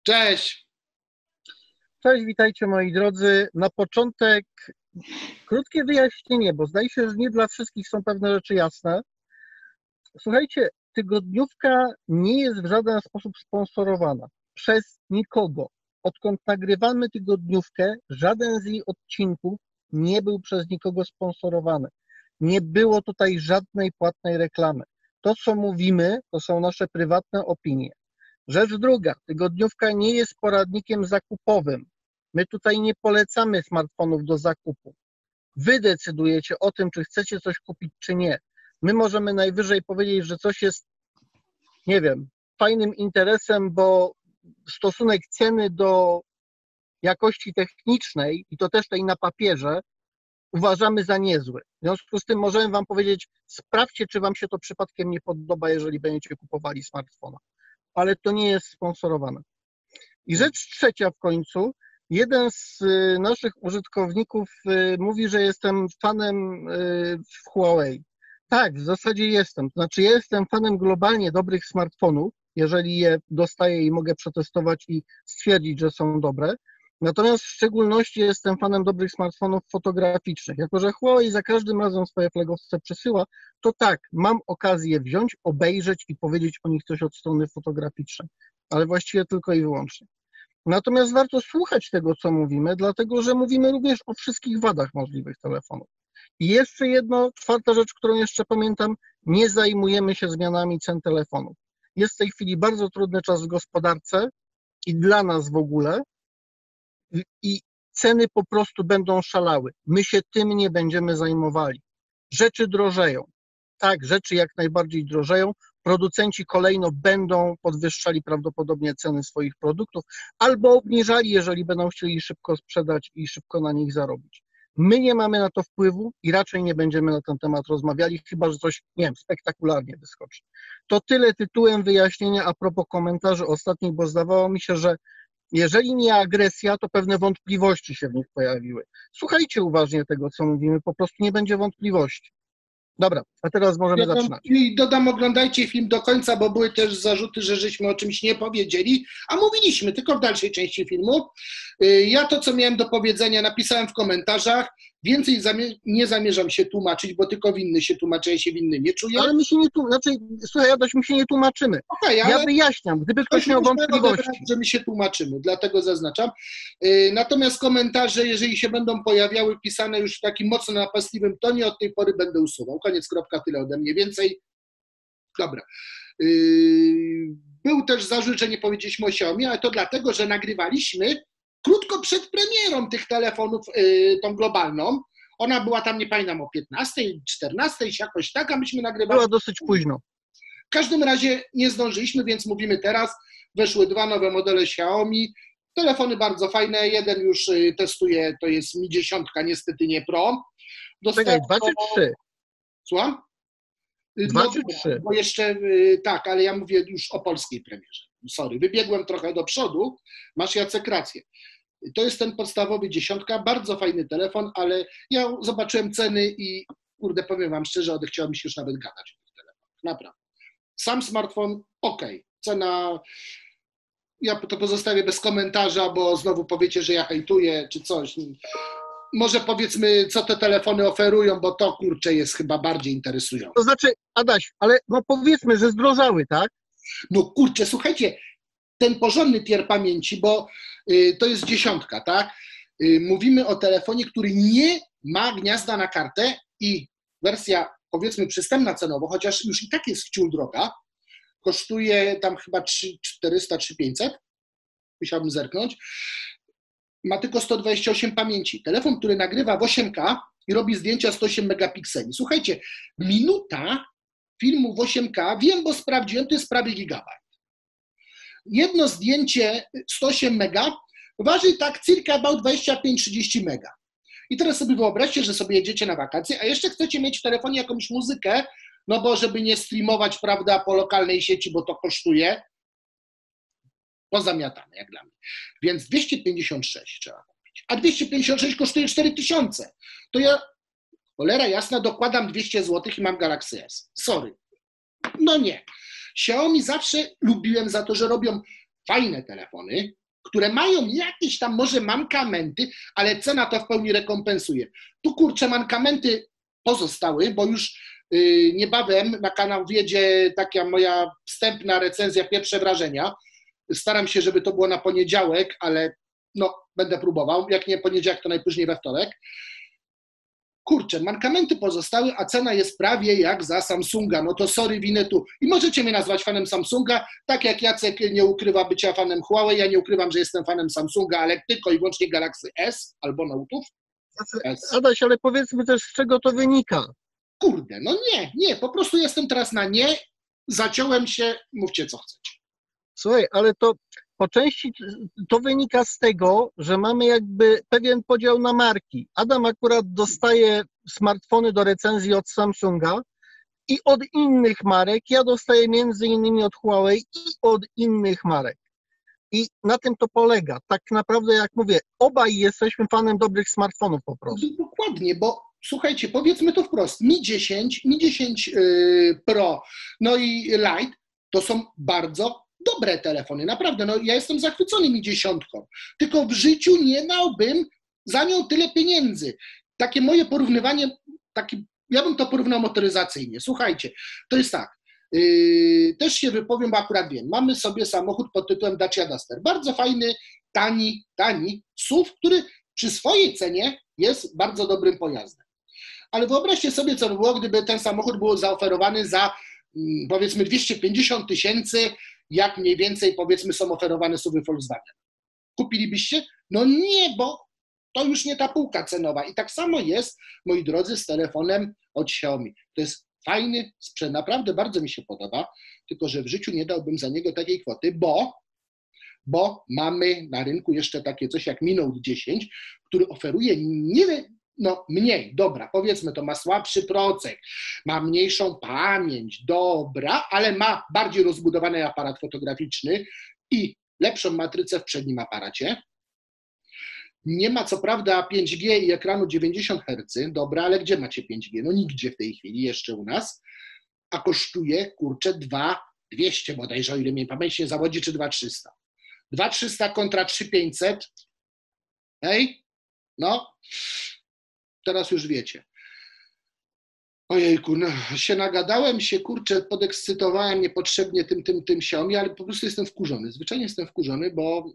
Cześć! Cześć, witajcie moi drodzy. Na początek krótkie wyjaśnienie, bo zdaje się, że nie dla wszystkich są pewne rzeczy jasne. Słuchajcie, tygodniówka nie jest w żaden sposób sponsorowana przez nikogo. Odkąd nagrywamy tygodniówkę, żaden z jej odcinków nie był przez nikogo sponsorowany. Nie było tutaj żadnej płatnej reklamy. To, co mówimy, to są nasze prywatne opinie. Rzecz druga, tygodniówka nie jest poradnikiem zakupowym. My tutaj nie polecamy smartfonów do zakupu. Wy decydujecie o tym, czy chcecie coś kupić, czy nie. My możemy najwyżej powiedzieć, że coś jest, nie wiem, fajnym interesem, bo stosunek ceny do jakości technicznej, i to też tej na papierze, uważamy za niezły. W związku z tym możemy wam powiedzieć, sprawdźcie, czy wam się to przypadkiem nie podoba, jeżeli będziecie kupowali smartfona. Ale to nie jest sponsorowane. I rzecz trzecia w końcu, jeden z naszych użytkowników mówi, że jestem fanem Huawei. Tak, w zasadzie jestem. To znaczy ja jestem fanem globalnie dobrych smartfonów, jeżeli je dostaję i mogę przetestować i stwierdzić, że są dobre. Natomiast w szczególności jestem fanem dobrych smartfonów fotograficznych. Jako że Huawei za każdym razem swoje flagowce przesyła, to tak, mam okazję wziąć, obejrzeć i powiedzieć o nich coś od strony fotograficznej, ale właściwie tylko i wyłącznie. Natomiast warto słuchać tego, co mówimy, dlatego że mówimy również o wszystkich wadach możliwych telefonów. I jeszcze jedno, czwarta rzecz, którą jeszcze pamiętam, nie zajmujemy się zmianami cen telefonów. Jest w tej chwili bardzo trudny czas w gospodarce i dla nas w ogóle i ceny po prostu będą szalały. My się tym nie będziemy zajmowali. Rzeczy drożeją. Tak, rzeczy jak najbardziej drożeją. Producenci kolejno będą podwyższali prawdopodobnie ceny swoich produktów albo obniżali, jeżeli będą chcieli szybko sprzedać i szybko na nich zarobić. My nie mamy na to wpływu i raczej nie będziemy na ten temat rozmawiali, chyba że coś, nie wiem, spektakularnie wyskoczy. To tyle tytułem wyjaśnienia a propos komentarzy ostatnich, bo zdawało mi się, że jeżeli nie agresja, to pewne wątpliwości się w nich pojawiły. Słuchajcie uważnie tego, co mówimy, po prostu nie będzie wątpliwości. Dobra, a teraz możemy zaczynać. I dodam, oglądajcie film do końca, bo były też zarzuty, że żeśmy o czymś nie powiedzieli, a mówiliśmy, tylko w dalszej części filmu. Ja to, co miałem do powiedzenia, napisałem w komentarzach. Więcej nie zamierzam się tłumaczyć, bo tylko winny się tłumaczę, ja się winny nie czuję. Ale my się nie tłumaczymy, słuchaj Adaś, my się nie tłumaczymy. Okay, ja wyjaśniam, gdyby ktoś miał wątpliwości. Że my się tłumaczymy, dlatego zaznaczam. Natomiast komentarze, jeżeli się będą pojawiały pisane już w takim mocno napastliwym tonie, od tej pory będę usuwał. Koniec, kropka, tyle ode mnie. Więcej. Dobra. Był też zarzut, że nie powiedzieliśmy o Xiaomi, ale to dlatego, że nagrywaliśmy krótko przed premierą tych telefonów, tą globalną. Ona była tam, nie pamiętam, o 15, 14, jakoś tak, a myśmy nagrywali. Była dosyć późno. W każdym razie nie zdążyliśmy, więc mówimy teraz. Weszły dwa nowe modele Xiaomi. Telefony bardzo fajne. Jeden już testuję, to jest Mi 10, niestety nie Pro. Czekaj, 2 czy 3? Słucham? 2 czy 3? Bo jeszcze, tak, ale ja mówię już o polskiej premierze. Sorry, wybiegłem trochę do przodu. Masz, Jacek, rację. To jest ten podstawowy 10, bardzo fajny telefon, ale ja zobaczyłem ceny i kurde, powiem wam szczerze, odechciało mi się już nawet gadać o tych telefonach. Naprawdę. Sam smartfon, ok. Cena, ja to pozostawię bez komentarza, bo znowu powiecie, że ja hejtuję czy coś. Może powiedzmy, co te telefony oferują, bo to, kurczę, jest chyba bardziej interesujące. To znaczy, Adaś, ale no powiedzmy, że zdrożały, tak? No kurczę, słuchajcie, ten porządny tier pamięci, bo to jest 10, tak? Mówimy o telefonie, który nie ma gniazda na kartę i wersja, powiedzmy, przystępna cenowo, chociaż już i tak jest wciul droga, kosztuje tam chyba 3400, 3500, musiałbym zerknąć, ma tylko 128 pamięci. Telefon, który nagrywa w 8K i robi zdjęcia 108 megapikseli. Słuchajcie, minuta filmu w 8K, wiem, bo sprawdziłem, to jest prawie gigabajt. Jedno zdjęcie 108 mega waży tak circa about 25-30 mega. I teraz sobie wyobraźcie, że sobie jedziecie na wakacje, a jeszcze chcecie mieć w telefonie jakąś muzykę, no bo żeby nie streamować, prawda, po lokalnej sieci, bo to kosztuje, pozamiatane jak dla mnie. Więc 256 trzeba kupić, a 256 kosztuje 4000. To ja, cholera jasna, dokładam 200 zł i mam Galaxy S. Sorry. No nie. Xiaomi zawsze lubiłem za to, że robią fajne telefony, które mają jakieś tam może mankamenty, ale cena to w pełni rekompensuje. Tu kurczę mankamenty pozostały, bo już niebawem na kanał wjedzie taka moja wstępna recenzja, pierwsze wrażenia. Staram się, żeby to było na poniedziałek, ale no, będę próbował. Jak nie poniedziałek, to najpóźniej we wtorek. Kurczę, mankamenty pozostały, a cena jest prawie jak za Samsunga. No to sorry, winę tu. I możecie mnie nazwać fanem Samsunga, tak jak Jacek nie ukrywa bycia fanem Huawei. Ja nie ukrywam, że jestem fanem Samsunga, ale tylko i wyłącznie Galaxy S albo Note'ów. Adaś, ale powiedzmy też, z czego to wynika. Kurde, no nie, po prostu jestem teraz na nie, zaciąłem się, mówcie co chcecie. Słuchaj, ale to po części to wynika z tego, że mamy jakby pewien podział na marki. Adam akurat dostaje smartfony do recenzji od Samsunga i od innych marek. Ja dostaję między innymi od Huawei i od innych marek. I na tym to polega. Tak naprawdę, jak mówię, obaj jesteśmy fanem dobrych smartfonów po prostu. Dokładnie, bo słuchajcie, powiedzmy to wprost, Mi 10 Pro, no i Lite to są bardzo dobre telefony, naprawdę, no ja jestem zachwycony Mi 10, tylko w życiu nie dałbym za nią tyle pieniędzy. Takie moje porównywanie, ja bym to porównał motoryzacyjnie. Słuchajcie, to jest tak, też się wypowiem, bo akurat wiem, mamy sobie samochód pod tytułem Dacia Duster, bardzo fajny, tani SUV, który przy swojej cenie jest bardzo dobrym pojazdem. Ale wyobraźcie sobie, co by było, gdyby ten samochód był zaoferowany za powiedzmy 250 000, jak mniej więcej powiedzmy są oferowane SUV-y Volkswagen. Kupilibyście? No nie, bo to już nie ta półka cenowa. I tak samo jest, moi drodzy, z telefonem od Xiaomi. To jest fajny sprzęt, naprawdę bardzo mi się podoba, tylko że w życiu nie dałbym za niego takiej kwoty, bo mamy na rynku jeszcze takie coś jak Mi Note 10, który oferuje mniej, dobra, powiedzmy to, ma słabszy procek, ma mniejszą pamięć, dobra, ale ma bardziej rozbudowany aparat fotograficzny i lepszą matrycę w przednim aparacie. Nie ma co prawda 5G i ekranu 90 Hz, dobra, ale gdzie macie 5G? No nigdzie w tej chwili jeszcze u nas, a kosztuje, kurczę, 2200 bodajże, o ile mnie pamięć nie zawodzi, czy 2300. 2300 kontra 3500, hej, no, teraz już wiecie. Ojejku, no, się nagadałem, kurczę, podekscytowałem niepotrzebnie tym Xiaomi, ale po prostu jestem wkurzony. Zwyczajnie jestem wkurzony, bo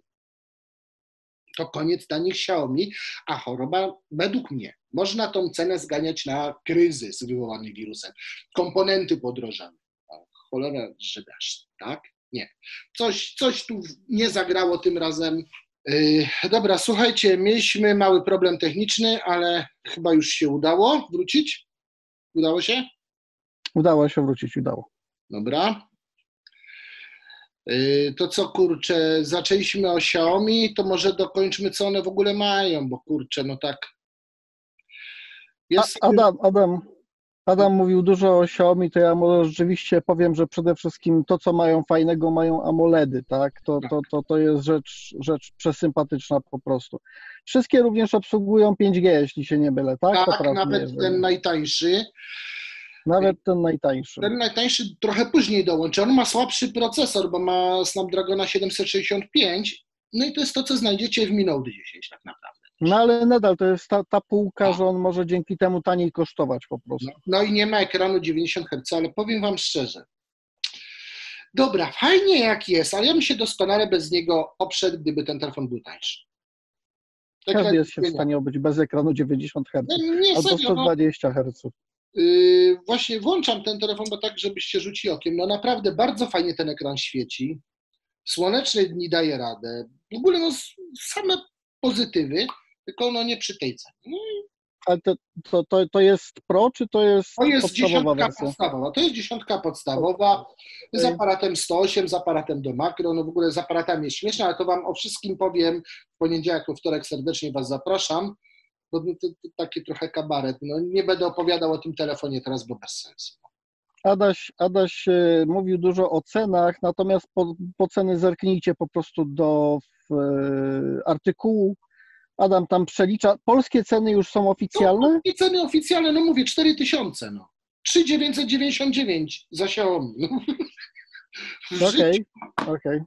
to koniec tanich Xiaomi, a choroba według mnie. Można tą cenę zganiać na kryzys wywołany wirusem. Komponenty podrożały. Cholera żydasz, tak? Nie. Coś tu nie zagrało tym razem. Dobra, słuchajcie, mieliśmy mały problem techniczny, ale chyba już się udało wrócić. Udało się? Udało się wrócić, udało. Dobra. To co, kurczę, zaczęliśmy o Xiaomi, to może dokończmy, co one w ogóle mają, bo kurczę, no tak. Jest... Adam mówił dużo o Xiaomi, to ja może rzeczywiście powiem, że przede wszystkim to, co mają fajnego, mają AMOLEDy, tak? To jest rzecz przesympatyczna po prostu. Wszystkie również obsługują 5G, jeśli się nie mylę, tak? Tak, nawet ten najtańszy. Nawet ten najtańszy. Ten najtańszy trochę później dołączy. On ma słabszy procesor, bo ma Snapdragona 765, no i to jest to, co znajdziecie w Mi Note 10 tak naprawdę. No ale nadal to jest ta półka, że on może dzięki temu taniej kosztować po prostu. No i nie ma ekranu 90 Hz, ale powiem wam szczerze. Dobra, fajnie jak jest, ale ja bym się doskonale bez niego obszedł, gdyby ten telefon był tańszy. Każdy jest się w stanie obyć bez ekranu 90 Hz, albo 120 Hz. Właśnie włączam ten telefon, bo tak, żebyście rzucili okiem. No naprawdę bardzo fajnie ten ekran świeci. Słoneczne dni daje radę. W ogóle no same pozytywy, tylko no nie przy tej cenie. Ale to jest Pro, czy to jest podstawowa wersja? Podstawowa. To jest 10 podstawowa z aparatem 108, z aparatem do makro. No w ogóle z aparatami jest śmieszne, ale to wam o wszystkim powiem w poniedziałek, we wtorek. Serdecznie was zapraszam. Bo to taki trochę kabaret. No, nie będę opowiadał o tym telefonie teraz, bo bez sensu. Adaś mówił dużo o cenach, natomiast po ceny zerknijcie po prostu do artykułu. Adam tam przelicza. Polskie ceny już są oficjalne? Polskie ceny oficjalne, no mówię, 4000, no. 3999 za Xiaomi. Okej.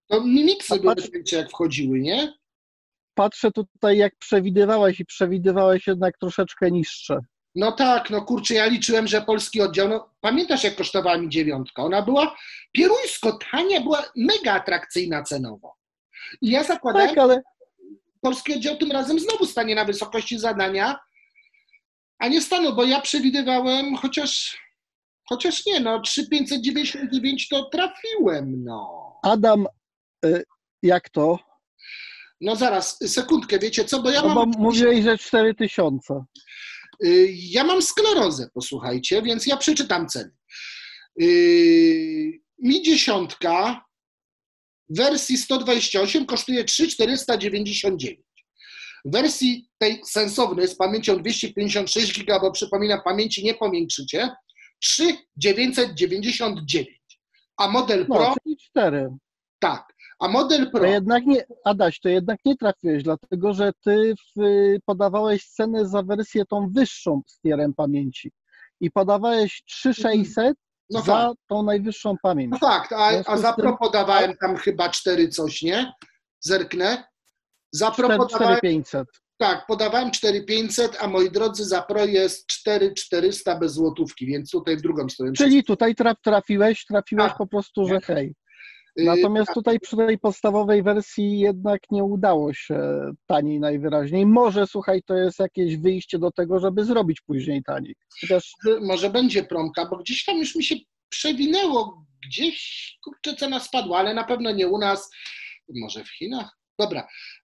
To mimiksy A były, patrz- wiecie, jak wchodziły, nie? Patrzę tutaj, jak przewidywałeś i przewidywałeś jednak troszeczkę niższe. No tak, no kurczę, ja liczyłem, że polski oddział, no pamiętasz, jak kosztowała mi 9? Ona była pieruńsko tania, była mega atrakcyjna cenowo. I ja zakładałem, Tak, ale polski oddział tym razem znowu stanie na wysokości zadania, a nie stanął, bo ja przewidywałem, chociaż nie, no 3,599 to trafiłem, no. Adam, jak to? No zaraz, sekundkę, wiecie co, bo No bo mówiłeś, że 4000. ja mam sklerozę, posłuchajcie, więc ja przeczytam ceny. Mi 10 w wersji 128 kosztuje 3,499. W wersji tej sensownej z pamięcią 256 GB, bo przypominam, pamięci nie pomiększycie, 3,999. A model Pro, No, czyli 4. tak, a model To Pro, jednak nie, Adaś, to jednak nie trafiłeś, dlatego że ty podawałeś cenę za wersję tą wyższą z tierem pamięci i podawałeś 3600 no za fakt, tą najwyższą pamięć. no fakt, W a związku z za tym- Pro podawałem tam chyba 4 coś, nie? Zerknę. Za Pro podawałem 4500. Tak, podawałem 4500, a moi drodzy, za Pro jest 4400 bez złotówki, więc tutaj w drugą stronę. Czyli tutaj trafiłeś Tak. po prostu, że hej. Yy, Natomiast tutaj przy tej podstawowej wersji jednak nie udało się taniej najwyraźniej. Może, słuchaj, to jest jakieś wyjście do tego, żeby zrobić później taniej. Chociaż może będzie promka, bo gdzieś tam już mi się przewinęło, gdzieś, kurczę, cena spadła, ale na pewno nie u nas, może w Chinach. Dobra,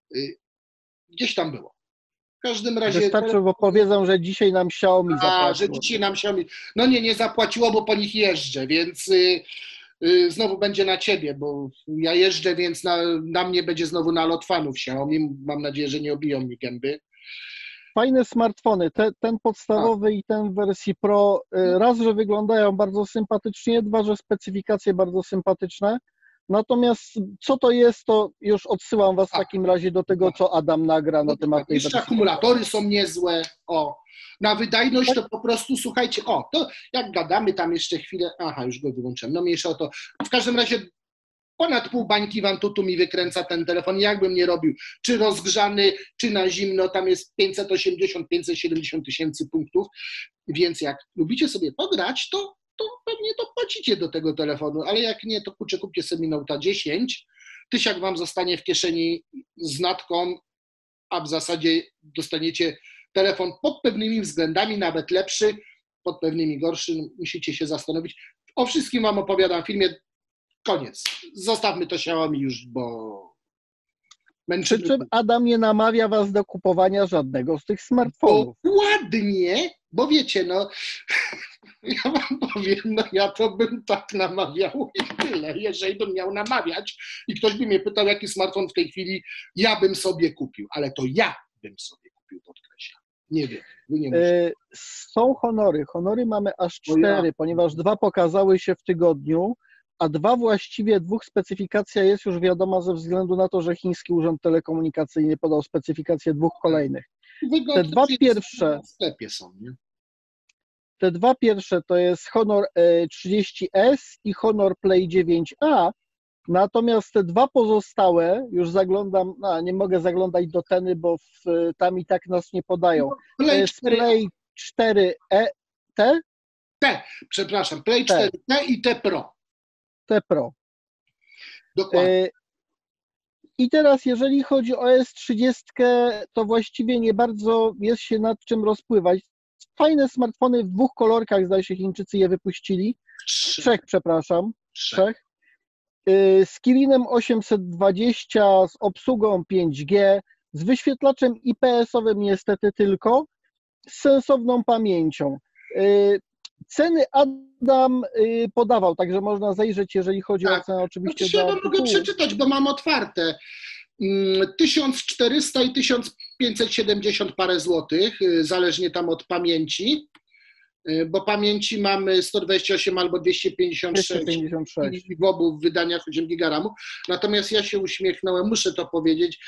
gdzieś tam było. W każdym razie... wystarczy, bo powiedzą, że dzisiaj nam Xiaomi że zapłaciło. dzisiaj nam się... No nie zapłaciło, bo po nich jeżdżę, więc znowu będzie na ciebie, bo ja jeżdżę, więc na mnie będzie znowu nalot fanów Xiaomi. Mam nadzieję, że nie obiją mi gęby. Fajne smartfony, ten podstawowy i ten w wersji Pro, raz, że wyglądają bardzo sympatycznie, dwa, że specyfikacje bardzo sympatyczne. Natomiast co to jest, to już odsyłam Was w takim razie do tego, co Adam nagra na temat tej Jeszcze wersji. akumulatory są niezłe. O, na wydajność to po prostu, słuchajcie, to jak gadamy tam jeszcze chwilę, już go wyłączyłem, no mniejsza o to. W każdym razie ponad pół bańki Wantutu mi wykręca ten telefon, jakbym nie robił, czy rozgrzany, czy na zimno, tam jest 580-570 tysięcy punktów, więc jak lubicie sobie pograć, to pewnie to płacicie do tego telefonu, ale jak nie, to kurczę, kupcie sobie Note'a 10, tysiak wam zostanie w kieszeni z natką, a w zasadzie dostaniecie telefon pod pewnymi względami, nawet lepszy, pod pewnymi gorszy, musicie się zastanowić. O wszystkim wam opowiadam w filmie, koniec. Zostawmy to Xiaomi już, bo Przy czym Adam nie namawia Was do kupowania żadnego z tych smartfonów. Ładnie, bo wiecie, no, ja wam powiem, no ja to bym tak namawiał i tyle. Jeżeli bym miał namawiać i ktoś by mnie pytał, jaki smartfon w tej chwili ja bym sobie kupił, ale to ja bym sobie kupił, podkreślam. Nie wiem, wy nie musicie. Są honory. Honory mamy aż 4, ponieważ 2 pokazały się w tygodniu, a dwóch specyfikacja jest już wiadoma ze względu na to, że chiński urząd telekomunikacyjny podał specyfikację 2 kolejnych. Te dwa pierwsze w sklepie są, nie? Te 2 pierwsze to jest Honor 30S i Honor Play 9a, natomiast te 2 pozostałe, już zaglądam, nie mogę zaglądać do ceny, bo tam i tak nas nie podają. To jest Play 4e, Play 4T i T Pro. T Pro. Dokładnie. I teraz jeżeli chodzi o S30, to właściwie nie bardzo jest się nad czym rozpływać. Fajne smartfony w 2 kolorkach, zdaje się, Chińczycy je wypuścili. 3, przepraszam. 3. Z Kirinem 820, z obsługą 5G, z wyświetlaczem IPS-owym niestety tylko, z sensowną pamięcią. Ceny Adam podawał, także można zajrzeć, jeżeli chodzi o cenę oczywiście. Ja mogę przeczytać, bo mam otwarte. 1400 i 1570 parę złotych, zależnie tam od pamięci, bo pamięci mamy 128 albo 256 i w obu wydaniach 8 GB. Natomiast ja się uśmiechnąłem, muszę to powiedzieć.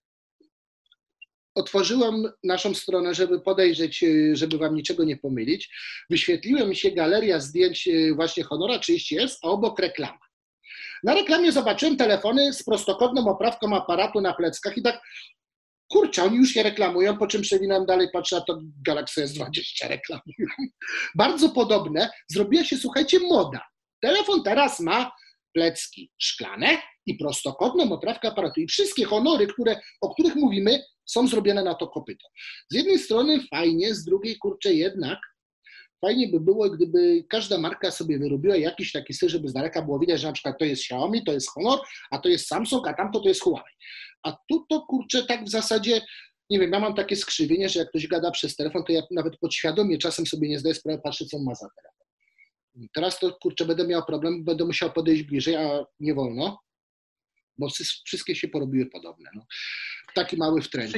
Otworzyłem naszą stronę, żeby podejrzeć, żeby wam niczego nie pomylić. Wyświetliła mi się galeria zdjęć właśnie Honora 30S, a obok reklama. Na reklamie zobaczyłem telefony z prostokątną oprawką aparatu na pleckach i tak, kurczę, oni już je reklamują, po czym przewinąłem dalej, patrzę, a to Galaxy S20 reklamują. Bardzo podobne. Zrobiła się, słuchajcie, moda. Telefon teraz ma plecki szklane i prostokątną oprawkę aparatu. I wszystkie honory, o których mówimy, są zrobione na to kopyto. Z jednej strony fajnie, z drugiej, kurczę, jednak fajnie by było, gdyby każda marka sobie wyrobiła jakiś taki styl, żeby z daleka było widać, że na przykład to jest Xiaomi, to jest Honor, a to jest Samsung, a tamto to jest Huawei. A tu to, kurczę, tak w zasadzie, nie wiem, ja mam takie skrzywienie, że jak ktoś gada przez telefon, to ja nawet podświadomie czasem sobie nie zdaję sprawy, patrzę, co on ma za telefon. Teraz to, kurczę, będę miał problem, będę musiał podejść bliżej, a nie wolno, bo wszystkie się porobiły podobne. No. Taki mały wtręt.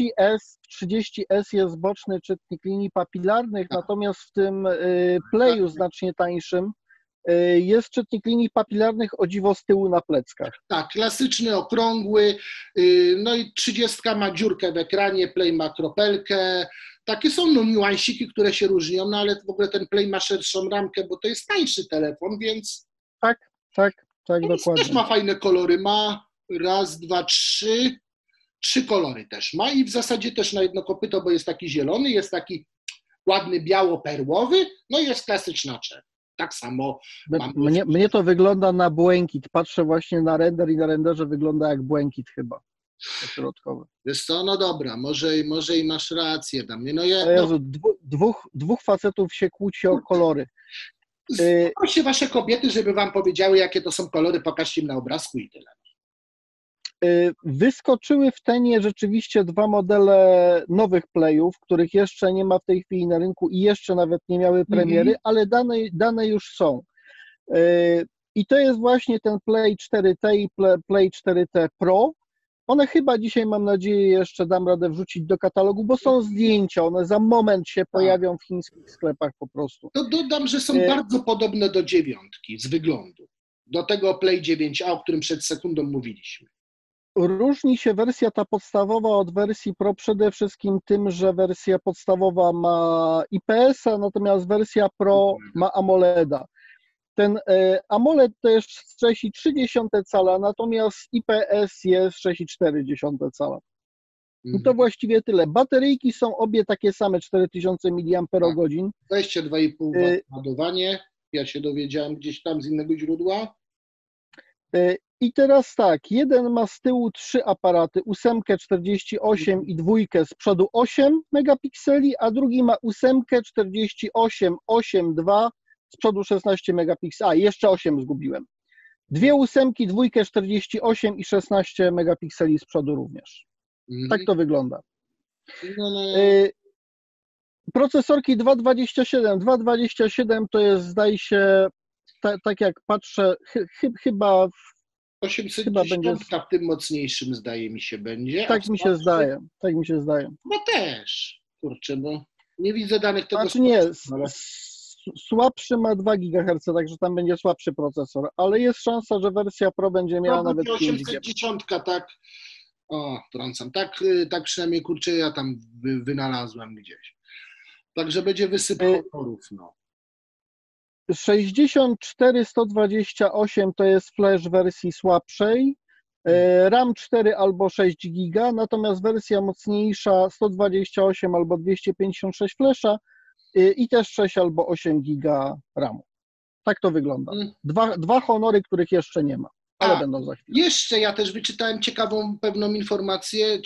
30S jest boczny czytnik linii papilarnych, natomiast w tym Playu znacznie tańszym jest czytnik linii papilarnych, o dziwo, z tyłu na pleckach. Tak, klasyczny, okrągły, no i 30 ma dziurkę w ekranie, Play ma kropelkę. Takie są niuansiki, które się różnią, no ale w ogóle ten Play ma szerszą ramkę, bo to jest tańszy telefon, więc... Tak, dokładnie. Też ma fajne kolory, ma raz, dwa, trzy kolory też ma i w zasadzie też na jedno kopyto, bo jest taki zielony, jest taki ładny biało-perłowy, no i jest klasyczna czerń. Tak samo. Mnie to wygląda na błękit. Patrzę właśnie na render i na renderze wygląda jak błękit chyba. Środkowy. Wiesz co, no dobra, może i masz rację tam. No Jezu, dwóch facetów się kłóci o kolory. Proszę wasze kobiety, żeby wam powiedziały, jakie to są kolory, pokażcie im na obrazku i tyle. Wyskoczyły w Tenie rzeczywiście dwa modele nowych Playów, których jeszcze nie ma w tej chwili na rynku i jeszcze nawet nie miały premiery, ale dane już są. I to jest właśnie ten Play 4T i Play 4T Pro. One chyba dzisiaj, mam nadzieję, jeszcze dam radę wrzucić do katalogu, bo są zdjęcia, one za moment się pojawią w chińskich sklepach po prostu. To dodam, że są bardzo podobne do 9 z wyglądu, do tego Play 9a, o którym przed sekundą mówiliśmy. Różni się wersja ta podstawowa od wersji Pro przede wszystkim tym, że wersja podstawowa ma IPS-a, natomiast wersja Pro ma AMOLED-a. Ten AMOLED to jest 6,3 cala, natomiast IPS jest 6,4 cala. I to właściwie tyle. Bateryjki są obie takie same, 4000 mAh. 22,5 W ładowanie. Ja się dowiedziałem gdzieś tam z innego źródła. I teraz tak, jeden ma z tyłu 3 aparaty, 8, 48 i 2, z przodu 8 megapikseli, a drugi ma 8, 48, 8, 2, z przodu 16 megapikseli, a jeszcze 8 zgubiłem. Dwie 8, 2, 48 i 16 megapikseli z przodu również. Tak to wygląda. Procesorki 227. 227 to jest, zdaje się, tak jak patrzę, chyba 810 będzie w tym mocniejszym, zdaje mi się, będzie. Tak mi się zdaje. No też, kurczę, bo nie widzę danych tego. Znaczy nie, słabszy ma 2 GHz, także tam będzie słabszy procesor, ale jest szansa, że wersja Pro będzie miała nawet 5 810, tak, trącam, tak przynajmniej, kurczę, ja tam wynalazłem gdzieś. Także będzie wysyp honorów, no. 64 128 to jest flash wersji słabszej, RAM 4 albo 6 GB, natomiast wersja mocniejsza 128 albo 256 flasha i też 6 albo 8 GB RAMu. Tak to wygląda. Dwa honory, których jeszcze nie ma, ale będą za chwilę. Jeszcze ja też wyczytałem ciekawą pewną informację,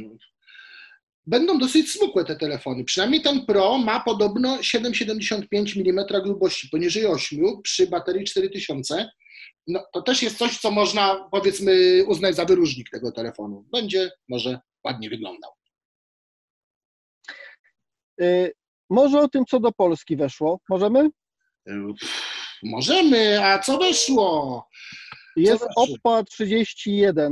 Będą dosyć smukłe te telefony. Przynajmniej ten Pro ma podobno 7,75 mm grubości, poniżej 8 przy baterii 4000. No, to też jest coś, co można, powiedzmy, uznać za wyróżnik tego telefonu. Będzie może ładnie wyglądał. Może o tym, co do Polski weszło. Możemy? Możemy, a co weszło? Jest Oppa 31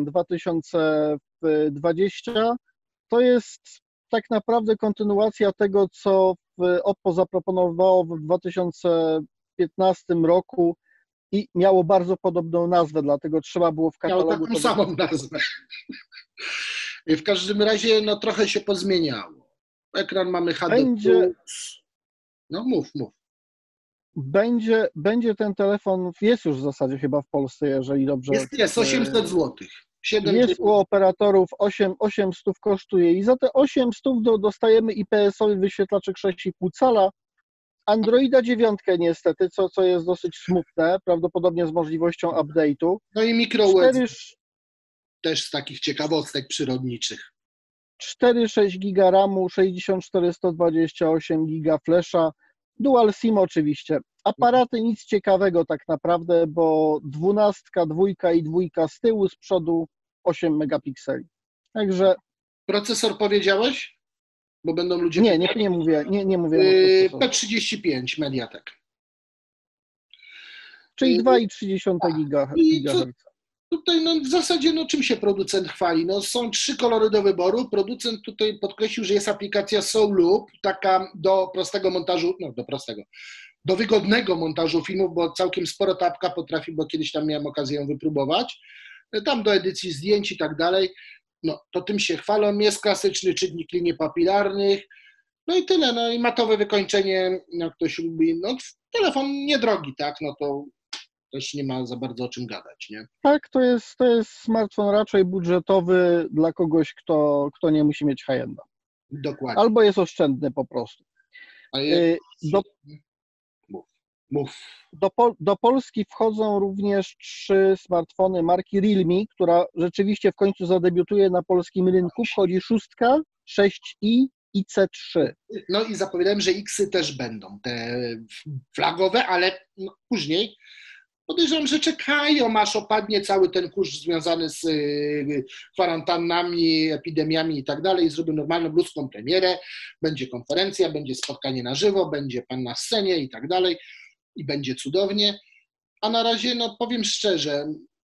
2020. To jest tak naprawdę kontynuacja tego, co Oppo zaproponowało w 2015 roku i miało bardzo podobną nazwę, dlatego trzeba było w katalogu... Miało taką samą nazwę. W każdym razie no trochę się pozmieniało. Ekran mamy HD+. No mów. Będzie ten telefon, jest już w zasadzie chyba w Polsce, jeżeli dobrze... Jest 800 zł. Jest u operatorów 800 kosztuje i za te 800 dostajemy IPS-owy wyświetlaczek 6,5 cala, Androida 9 niestety, co jest dosyć smutne, prawdopodobnie z możliwością update'u. No i micro USB, też z takich ciekawostek przyrodniczych. 4,6 giga RAMu, 64 128 giga flasha, dual SIM oczywiście. Aparaty nic ciekawego tak naprawdę, bo 12, 2 i 2 z tyłu, z przodu 8 megapikseli. Także... Procesor powiedziałeś? Bo będą ludzie... Nie mówię. Nie mówię P35 Mediatek. Czyli 2,3 GHz. Tutaj w zasadzie w się producent chwali? Są 3 kolory do wyboru. Producent tutaj podkreślił, że jest aplikacja SoulLoop, taka do prostego montażu, do wygodnego montażu filmów, bo całkiem sporo ta apka potrafi, bo kiedyś tam miałem okazję ją wypróbować. Tam do edycji zdjęć i tak dalej. To tym się chwalą. Jest klasyczny czytnik linii papilarnych. I tyle. I matowe wykończenie, jak ktoś lubi. Telefon niedrogi, tak? To też nie ma za bardzo o czym gadać, nie? Tak, to jest smartfon raczej budżetowy dla kogoś, kto nie musi mieć high-enda. Dokładnie. Albo jest oszczędny po prostu. Mów. Do Polski wchodzą również 3 smartfony marki Realme, która rzeczywiście w końcu zadebiutuje na polskim rynku. Wchodzi 6, 6i i C3. I zapowiadałem, że X-y też będą, te flagowe, ale później podejrzewam, że czekają, aż opadnie cały ten kurz związany z kwarantannami, epidemiami i tak dalej. Zrobią normalną ludzką premierę, będzie konferencja, będzie spotkanie na żywo, będzie pan na scenie i tak dalej. I będzie cudownie, a na razie, powiem szczerze,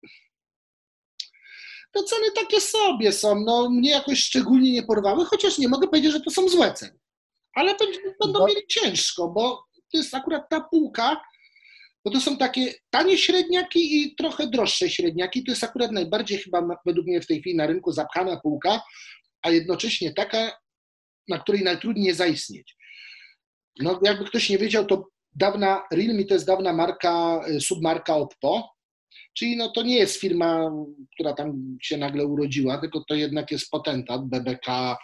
te ceny takie sobie są, mnie jakoś szczególnie nie porwały, chociaż nie mogę powiedzieć, że to są złe ceny, ale będą mieli ciężko, bo to jest akurat ta półka, bo to są takie tanie średniaki i trochę droższe średniaki, to jest akurat najbardziej chyba według mnie w tej chwili na rynku zapchana półka, a jednocześnie taka, na której najtrudniej zaistnieć. Jakby ktoś nie wiedział, to Realme to jest dawna marka, submarka Oppo, czyli to nie jest firma, która tam się nagle urodziła, tylko to jednak jest potentat, BBK,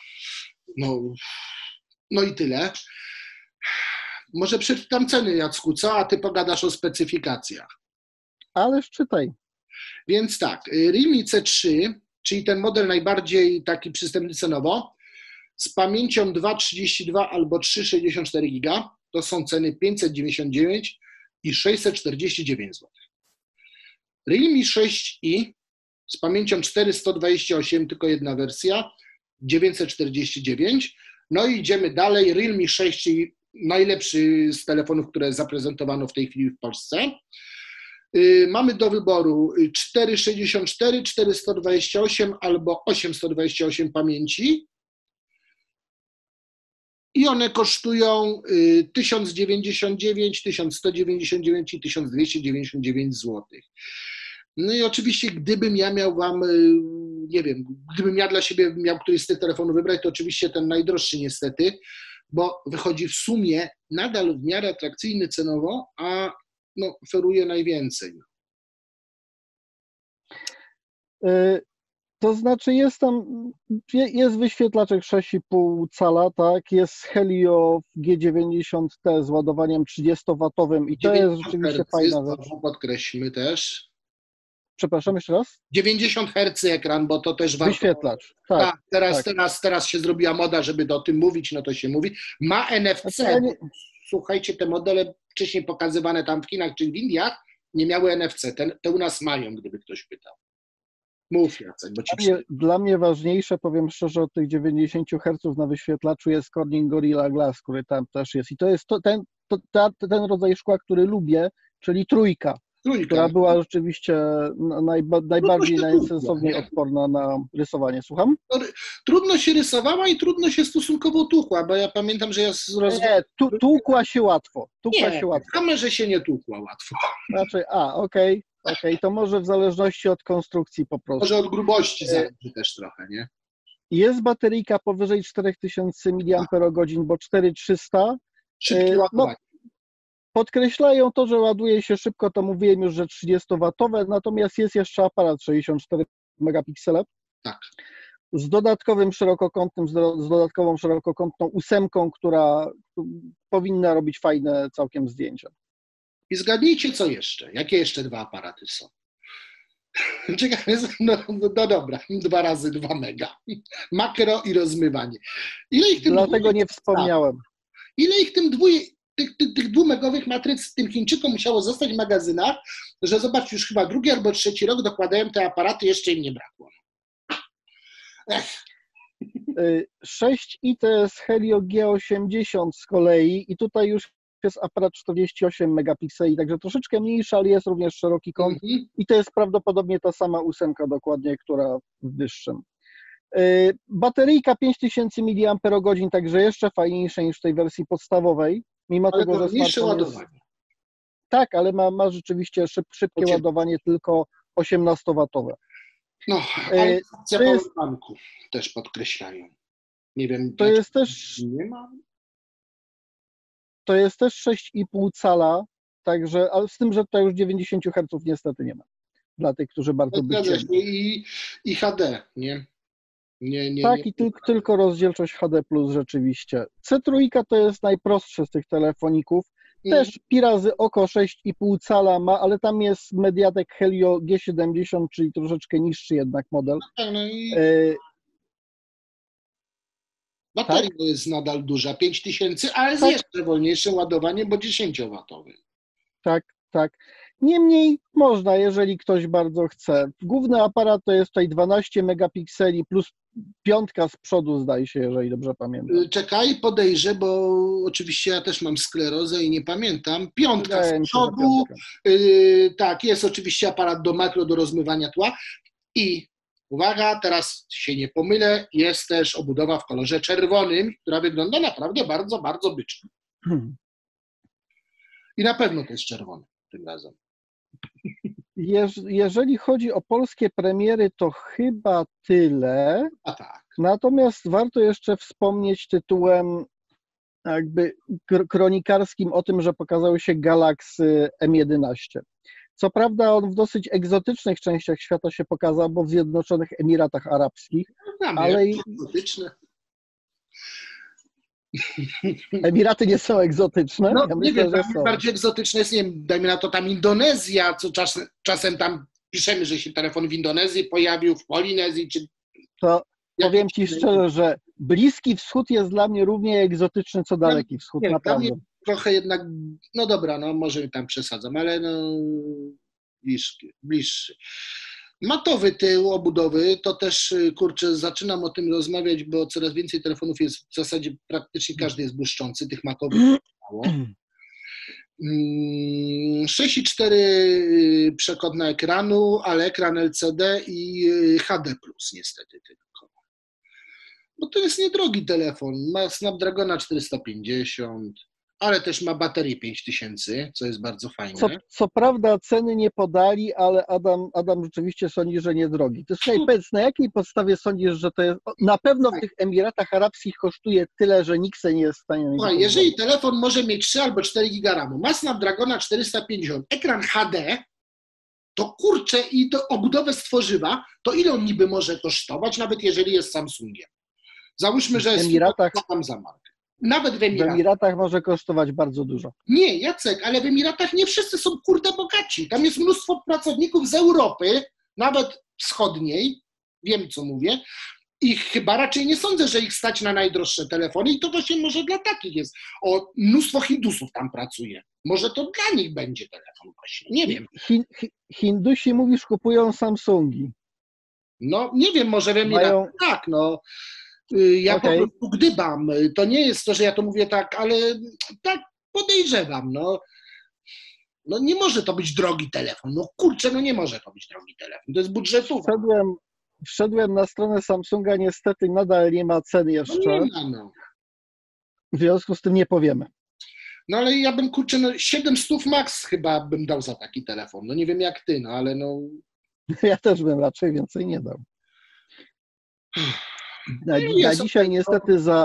i tyle. Może przeczytam ceny, Jacku, co? A ty pogadasz o specyfikacjach. Ależ czytaj. Więc tak, Realme C3, czyli ten model najbardziej taki przystępny cenowo, z pamięcią 2,32 albo 3,64 giga, to są ceny 599 i 649 zł. Realme 6i z pamięcią 428, tylko jedna wersja, 949. I idziemy dalej. Realme 6, czyli najlepszy z telefonów, które zaprezentowano w tej chwili w Polsce. Mamy do wyboru 464, 428 albo 828 pamięci. I one kosztują 1099, 1199 i 1299 zł. I oczywiście, gdybym ja miał wam, nie wiem, gdybym ja dla siebie miał któryś z tych telefonów wybrać, to oczywiście ten najdroższy niestety, bo wychodzi w sumie nadal w miarę atrakcyjny cenowo, a oferuje najwięcej. To znaczy jest wyświetlaczek 6,5 cala, tak, jest Helio G90T z ładowaniem 30W i to jest rzeczywiście fajna rzecz. Podkreślmy też. Przepraszam, jeszcze raz? 90 Hz ekran, bo to też warto. Wyświetlacz, tak. Teraz się zrobiła moda, żeby o tym mówić, to się mówi. Ma NFC. Słuchajcie, te modele wcześniej pokazywane tam w Chinach czy w Indiach nie miały NFC. Te u nas mają, gdyby ktoś pytał. Mów, Jacek, bo Dla mnie ważniejsze, powiem szczerze, od tych 90 Hz na wyświetlaczu jest Corning Gorilla Glass, który tam też jest. I to jest ten rodzaj szkła, który lubię, czyli trójka. Która była rzeczywiście najbardziej, najsensowniej odporna na rysowanie. Słucham? Trudno się rysowała i trudno się stosunkowo tłukła, bo ja pamiętam, że ja Nie, tłukła się łatwo. W kamerze się nie tłukła łatwo. Znaczy, okej, to może w zależności od konstrukcji po prostu. Może od grubości zależy też trochę, nie? Jest bateryjka powyżej 4000 mAh, bo 4300. Szybkie ładowanie. Podkreślają to, że ładuje się szybko, to mówiłem już, że 30-watowe, natomiast jest jeszcze aparat 64 megapiksele. Tak. Z dodatkowym szerokokątnym, z dodatkową szerokokątną ósemką, która powinna robić fajne całkiem zdjęcia. I zgadnijcie, co jeszcze? Jakie jeszcze 2 aparaty są? Czekaj, no dobra, 2 razy 2 mega. Makro i rozmywanie. Ile ich tym Dlatego nie wspomniałem. Ile ich tych 2-megowych matryc tym Chińczykom musiało zostać w magazynach, że zobacz, już chyba 2. albo 3. rok dokładają te aparaty, jeszcze im nie brakło. 6i to jest Helio G80 z kolei i tutaj już jest aparat 48 megapikseli, także troszeczkę mniejszy, ale jest również szeroki kąt i to jest prawdopodobnie ta sama 8 dokładnie, która w wyższym. Bateryjka 5000 mAh, także jeszcze fajniejsza niż w tej wersji podstawowej, mimo ale tego, że mniejsze smartfon ładowanie. jest... Tak, ale ma rzeczywiście szybkie ładowanie, tylko 18-watowe. No, ale powerbanku też podkreślają. Nie wiem, to jest też nie ma. To jest też 6,5 cala, także, ale z tym, że to już 90 Hz niestety nie ma. Dla tych, którzy bardzo by chcieli. I HD, nie? Tak, i tylko rozdzielczość HD+, rzeczywiście. C3 to jest najprostszy z tych telefoników. Też pi razy oko 6,5 cala ma, ale tam jest Mediatek Helio G70, czyli troszeczkę niższy jednak model. No i bateria jest nadal duża, 5000, ale jest jeszcze wolniejsze ładowanie, bo 10-watowy. Tak. Niemniej można, jeżeli ktoś bardzo chce. Główny aparat to jest tutaj 12 megapikseli plus 5 z przodu, zdaje się, jeżeli dobrze pamiętam. Czekaj, podejrzę, bo oczywiście ja też mam sklerozę i nie pamiętam. 5 z przodu, tak, jest oczywiście aparat do makro, do rozmywania tła i uwaga, teraz się nie pomylę, jest też obudowa w kolorze czerwonym, która wygląda naprawdę bardzo, bardzo bycznie. I na pewno to jest czerwony tym razem. Jeżeli chodzi o polskie premiery, to chyba tyle. A tak. Natomiast warto jeszcze wspomnieć tytułem jakby kronikarskim o tym, że pokazały się Galaxy M11. Co prawda on w dosyć egzotycznych częściach świata się pokazał, bo w Zjednoczonych Emiratach Arabskich, ale egzotyczne. Emiraty nie są egzotyczne? No, ja nie myślę, wiem, że tam są. bardziej egzotyczne jest, nie wiem, dajmy na to tam Indonezja, co czasem tam piszemy, że się telefon w Indonezji pojawił, w Polinezji, czy... To powiem Ci szczerze, że Bliski Wschód jest dla mnie równie egzotyczny, co Daleki Wschód, nie, naprawdę. dla mnie trochę jednak, no dobra, no może tam przesadzam, ale no bliższy. Matowy tył obudowy, to też, kurczę, zaczynam o tym rozmawiać, bo coraz więcej telefonów jest, w zasadzie praktycznie każdy jest błyszczący, tych matowych mało. 6,4 przekątna ekranu, ale ekran LCD i HD+, niestety tylko. Bo to jest niedrogi telefon, ma Snapdragona 450, ale też ma baterię 5000, co jest bardzo fajne. Co prawda ceny nie podali, ale Adam rzeczywiście sądzi, że niedrogi. To słuchaj, powiedz, na jakiej podstawie sądzisz, że to jest... Na pewno w tych Emiratach Arabskich kosztuje tyle, że nikt nie jest w stanie... Słuchaj, jeżeli telefon może mieć 3 albo 4 GB RAM, ma Snapdragona 450, ekran HD, to kurczę i to obudowę stworzywa, to ile on niby może kosztować, nawet jeżeli jest Samsungiem? Załóżmy, że jest tam za markę. Nawet w Emiratach. W Emiratach może kosztować bardzo dużo. Nie, Jacek, ale w Emiratach nie wszyscy są kurde bogaci. Tam jest mnóstwo pracowników z Europy, nawet wschodniej, wiem co mówię, i chyba raczej nie sądzę, że ich stać na najdroższe telefony i to właśnie może dla takich jest. O, mnóstwo Hindusów tam pracuje. Może to dla nich będzie telefon właśnie, nie wiem. Hindusi, mówisz, kupują Samsungi. No, nie wiem, może w Emiratach tak, no. Ja po prostu gdybam. To nie jest to, że ja to mówię tak, ale tak podejrzewam. No nie może to być drogi telefon. No kurczę, no nie może to być drogi telefon. To jest budżetowy. Wszedłem na stronę Samsunga, niestety nadal nie ma cen jeszcze. No nie ma, no. W związku z tym nie powiemy. No ale ja bym, kurczę, 700 max chyba bym dał za taki telefon. No nie wiem jak ty, no ale no... Ja też bym raczej więcej nie dał. Na dzisiaj niestety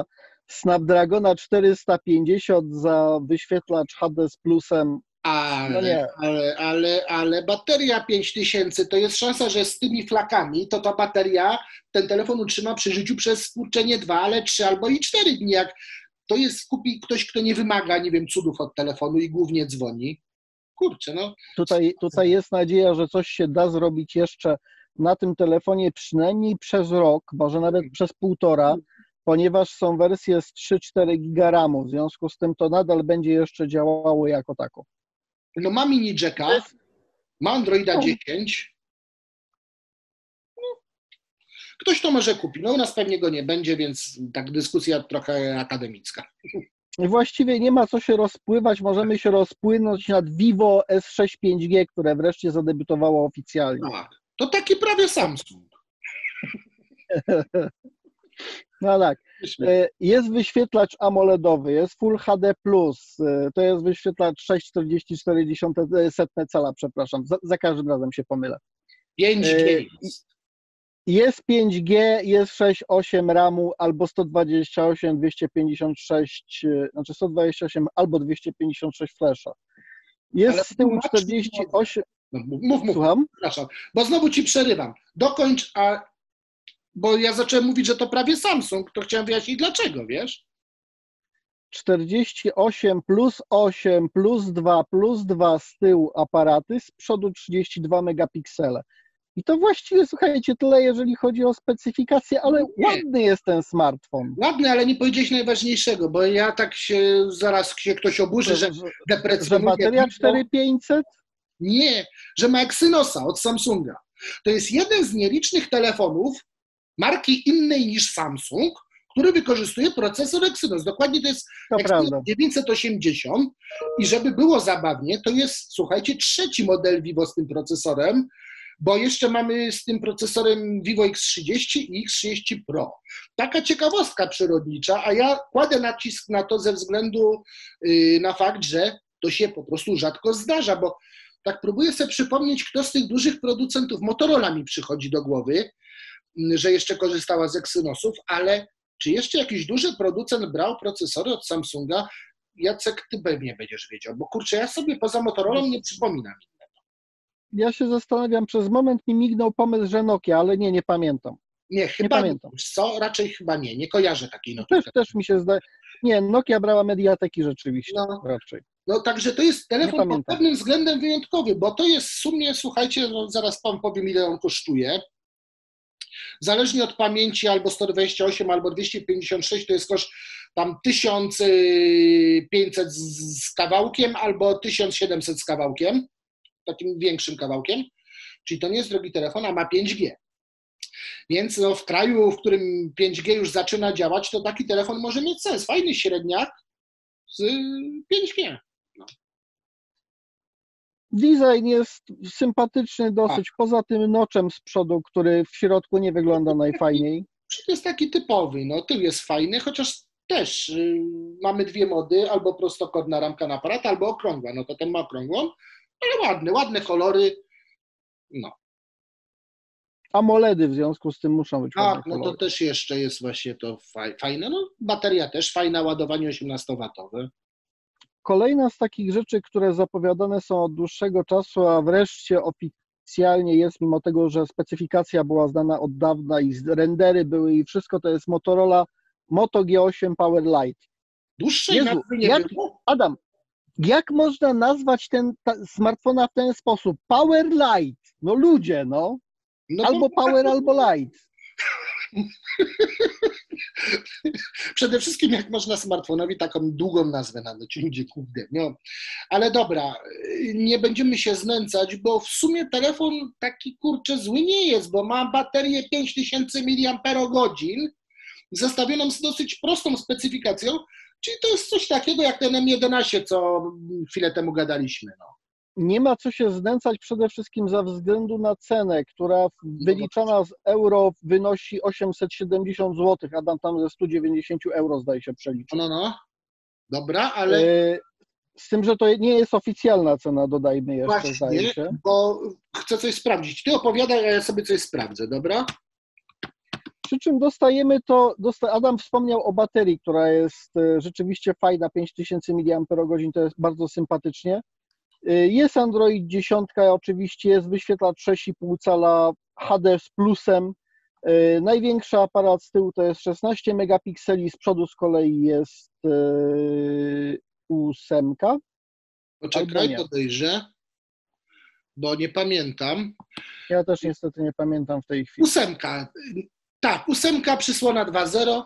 Snapdragona 450 za wyświetlacz HD z plusem. No nie. Ale bateria 5000 to jest szansa, że z tymi flakami to ta bateria ten telefon utrzyma przy życiu przez kurczę nie 2, ale 3 albo i 4 dni. Jak to jest kupi ktoś, kto nie wymaga, nie wiem, cudów od telefonu i głównie dzwoni. Kurczę, no. Tutaj jest nadzieja, że coś się da zrobić jeszcze na tym telefonie przynajmniej przez rok, może nawet przez 1,5, ponieważ są wersje z 3-4 giga RAMu, w związku z tym to nadal będzie jeszcze działało jako tako. No ma mini jacka, ma Androida 10. No. Ktoś to może kupi. No u nas pewnie go nie będzie, więc tak dyskusja trochę akademicka. Właściwie nie ma co się rozpływać, możemy się rozpłynąć nad Vivo S6 5G, które wreszcie zadebiutowało oficjalnie. Tak. To taki prawie Samsung. No tak. Jest wyświetlacz AMOLEDowy, jest Full HD+, to jest wyświetlacz 6,44 cala, przepraszam, za każdym razem się pomylę. 5G jest 5G, jest 6,8 RAMu albo 128, 256, znaczy 128 albo 256 flasha. Jest ale z tyłu 48... Mów, słucham? Przepraszam, bo znowu ci przerywam. Dokończ, bo ja zacząłem mówić, że to prawie Samsung, to chciałem wyjaśnić dlaczego, wiesz? 48 plus 8 plus 2 z tyłu aparaty, z przodu 32 megapiksele. I to właściwie, słuchajcie, tyle jeżeli chodzi o specyfikację, ale ładny jest ten smartfon. Ładny, ale nie powiedziałeś najważniejszego, bo ja tak się, zaraz się ktoś oburzy, że deprecjonuje. Że bateria 4500? Nie, że ma Exynosa od Samsunga. To jest jeden z nielicznych telefonów marki innej niż Samsung, który wykorzystuje procesor Exynos. Dokładnie to jest Exynos 980 i żeby było zabawnie, to jest, słuchajcie, trzeci model Vivo z tym procesorem, bo jeszcze mamy z tym procesorem Vivo X30 i X30 Pro. Taka ciekawostka przyrodnicza, a ja kładę nacisk na to ze względu na fakt, że to się po prostu rzadko zdarza, bo tak próbuję sobie przypomnieć, kto z tych dużych producentów, Motorola mi przychodzi do głowy, że jeszcze korzystała z Exynosów, ale czy jeszcze jakiś duży producent brał procesory od Samsunga? Jacek, ty pewnie będziesz wiedział, bo kurczę, ja sobie poza Motorolą nie przypominam. Ja się zastanawiam, przez moment mi mignął pomysł, że Nokia, ale nie pamiętam. Nie, chyba nie. Co? Raczej chyba nie kojarzę takiej Nokii. Też mi się zdaje. Nie, Nokia brała Mediateki rzeczywiście, raczej. No także to jest telefon pod pewnym względem wyjątkowy, bo to jest w sumie, słuchajcie, no zaraz pan powiem, ile on kosztuje. Zależnie od pamięci albo 128, albo 256 to jest koszt tam 1500 z kawałkiem albo 1700 z kawałkiem, takim większym kawałkiem, czyli to nie jest drogi telefon, a ma 5G. Więc no, w kraju, w którym 5G już zaczyna działać, to taki telefon może mieć sens. Fajny średniak z 5G. No. Design jest sympatyczny dosyć, poza tym noczem z przodu, który w środku nie wygląda najfajniej. To jest taki typowy, no tył jest fajny, chociaż też mamy dwie mody, albo prostokątna ramka na aparat, albo okrągła. No to ten ma okrągłą, ale ładne kolory, no. AMOLEDy w związku z tym muszą być ładne no kolory. To też jeszcze jest właśnie to fajne. No, bateria też fajna, ładowanie 18W. Kolejna z takich rzeczy, które zapowiadane są od dłuższego czasu, a wreszcie oficjalnie jest, mimo tego, że specyfikacja była znana od dawna i rendery były i wszystko, to jest Motorola Moto G8 Power Lite. Dłuższej nazwy nie było? Adam, jak można nazwać smartfona w ten sposób? Power Lite. No ludzie, no. Albo Power, albo Lite. Przede wszystkim jak można smartfonowi taką długą nazwę nadać, ludzie kurde. No. Ale dobra, nie będziemy się znęcać, bo w sumie telefon taki kurczę zły nie jest, bo ma baterię 5000 mAh zestawioną z dosyć prostą specyfikacją, czyli to jest coś takiego jak ten M11, co chwilę temu gadaliśmy. No. Nie ma co się znęcać przede wszystkim ze względu na cenę, która wyliczana z euro wynosi 870 zł, a tam ze 190 euro zdaje się przeliczyć. No. Dobra, ale... Z tym, że to nie jest oficjalna cena, dodajmy jeszcze, właśnie, zdaje się. Bo chcę coś sprawdzić. Ty opowiadaj, a ja sobie coś sprawdzę, dobra? Przy czym dostajemy to, Adam wspomniał o baterii, która jest rzeczywiście fajna, 5000 mAh, to jest bardzo sympatycznie. Jest Android 10, oczywiście jest wyświetlacz 6,5 cala HD z plusem. Największy aparat z tyłu to jest 16 megapikseli, z przodu z kolei jest 8. Poczekaj, podejrzę, bo nie pamiętam. Ja też niestety nie pamiętam w tej chwili. 8. Tak, 8 przysłona 2.0.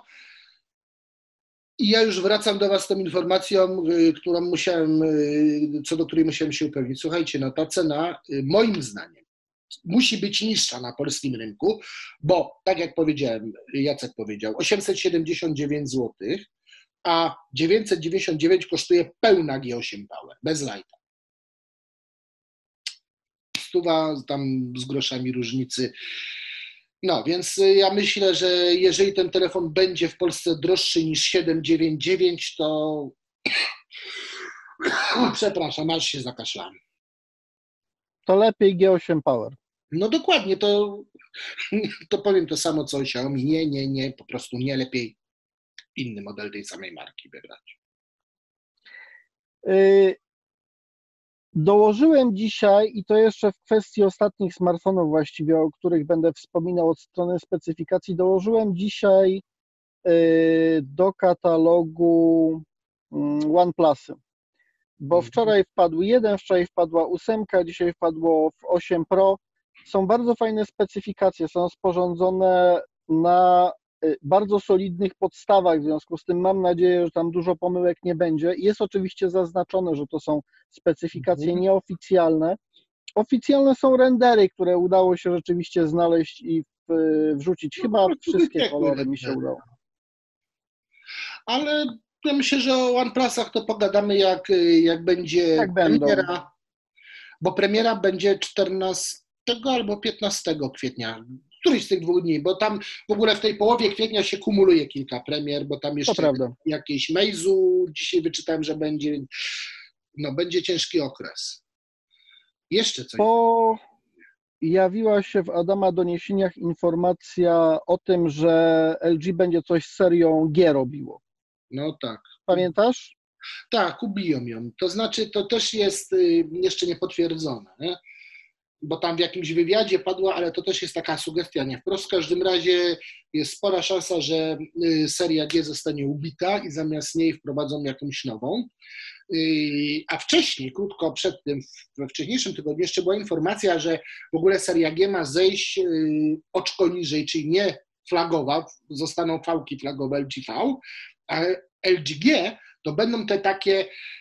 I ja już wracam do Was z tą informacją, co do której musiałem się upewnić. Słuchajcie, no ta cena moim zdaniem musi być niższa na polskim rynku, bo tak jak powiedziałem, Jacek powiedział, 879 zł, a 999 kosztuje pełna G8 Power, bez lighta. 100 tam z groszami różnicy. No, więc ja myślę, że jeżeli ten telefon będzie w Polsce droższy niż 799, to przepraszam, aż się zakaszlałem. To lepiej G8 Power. No dokładnie, to powiem to samo co o Xiaomi. Nie, po prostu nie, lepiej inny model tej samej marki wybrać. Dołożyłem dzisiaj, i to jeszcze w kwestii ostatnich smartfonów właściwie, o których będę wspominał od strony specyfikacji, dołożyłem dzisiaj do katalogu OnePlusy, bo wczoraj wpadł 1, wczoraj wpadła 8, dzisiaj wpadło w 8 Pro. Są bardzo fajne specyfikacje, są sporządzone na bardzo solidnych podstawach, w związku z tym mam nadzieję, że tam dużo pomyłek nie będzie. Jest oczywiście zaznaczone, że to są specyfikacje nieoficjalne. Oficjalne są rendery, które udało się rzeczywiście znaleźć i wrzucić. Chyba wszystkie kolory mi się udało. Ale ja myślę, że o OnePlusach to pogadamy jak będzie premiera, bo premiera będzie 14 albo 15 kwietnia. Któryś z tych 2 dni, bo tam w ogóle w tej połowie kwietnia się kumuluje kilka premier, bo tam jeszcze jakieś Meizu dzisiaj wyczytałem, że będzie, no będzie ciężki okres. Jeszcze coś. Pojawiła się w Adama doniesieniach informacja o tym, że LG będzie coś z serią G robiło. No tak. Pamiętasz? Tak, ubiją ją. To znaczy, to też jest jeszcze niepotwierdzone, nie? Bo tam w jakimś wywiadzie padła, ale to też jest taka sugestia, nie wprost. W każdym razie jest spora szansa, że seria G zostanie ubita i zamiast niej wprowadzą jakąś nową. A wcześniej, krótko przed tym, we wcześniejszym tygodniu jeszcze była informacja, że w ogóle seria G ma zejść oczko niżej, czyli nie flagowa, zostaną fałki flagowe LG-V, a LG-G to będą te takie,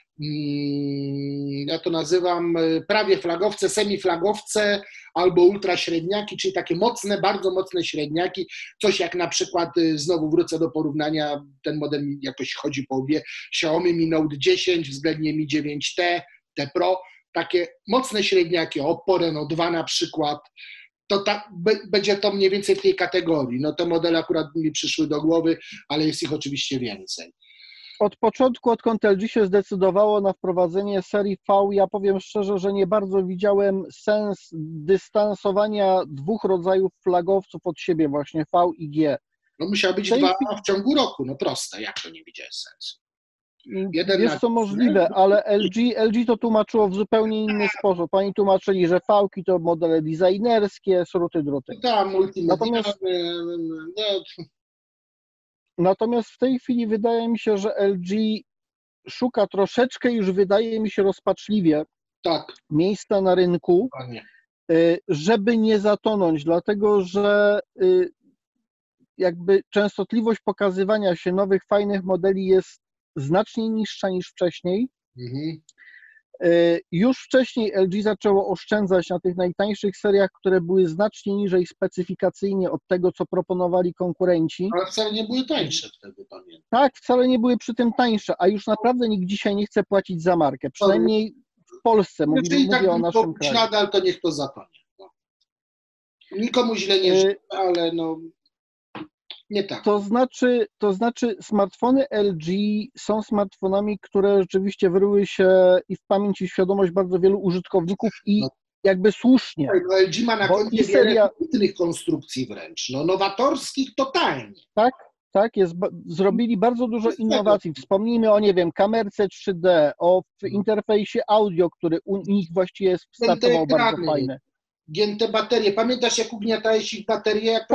ja to nazywam prawie flagowce, semiflagowce albo ultraśredniaki, czyli takie mocne, bardzo mocne średniaki, coś jak na przykład, znowu wrócę do porównania, ten model mi jakoś chodzi po łbie, Xiaomi Mi Note 10 względnie Mi 9T, T Pro, takie mocne średniaki, Oppo Reno 2 na przykład, to będzie to mniej więcej w tej kategorii. No te modele akurat mi przyszły do głowy, ale jest ich oczywiście więcej. Od początku, odkąd LG się zdecydowało na wprowadzenie serii V, ja powiem szczerze, że nie bardzo widziałem sens dystansowania 2 rodzajów flagowców od siebie, właśnie V i G. No musiały być 2 w ciągu roku, no proste, jak to nie widziałeś sensu? Jest to możliwe, ale LG to tłumaczyło w zupełnie inny sposób. Oni tłumaczyli, że V-ki to modele designerskie, sruty druty. Tak, Natomiast w tej chwili wydaje mi się, że LG szuka troszeczkę, już wydaje mi się rozpaczliwie, miejsca na rynku, żeby nie zatonąć, dlatego że jakby częstotliwość pokazywania się nowych, fajnych modeli jest znacznie niższa niż wcześniej. Już wcześniej LG zaczęło oszczędzać na tych najtańszych seriach, które były znacznie niżej specyfikacyjnie od tego, co proponowali konkurenci. Ale wcale nie były tańsze wtedy, pamiętam. Tak, wcale nie były przy tym tańsze, a już naprawdę nikt dzisiaj nie chce płacić za markę. Przynajmniej w Polsce, mówię o naszym kraju. Nadal to niech to zatonie. No. Nikomu źle nie życzę, ale no nie tak. To znaczy smartfony LG są smartfonami, które rzeczywiście wyryły się i w pamięć i świadomość bardzo wielu użytkowników i jakby słusznie. No LG ma na Bo koncie i seria- wiele innych konstrukcji wręcz, no nowatorskich totalnie. Tak, zrobili bardzo dużo innowacji. Wspomnijmy o, nie wiem, kamerce 3D, o interfejsie audio, który u nich właściwie startował bardzo fajny. Gięte baterie. Pamiętasz, jak ugniatałeś ich baterie? Jak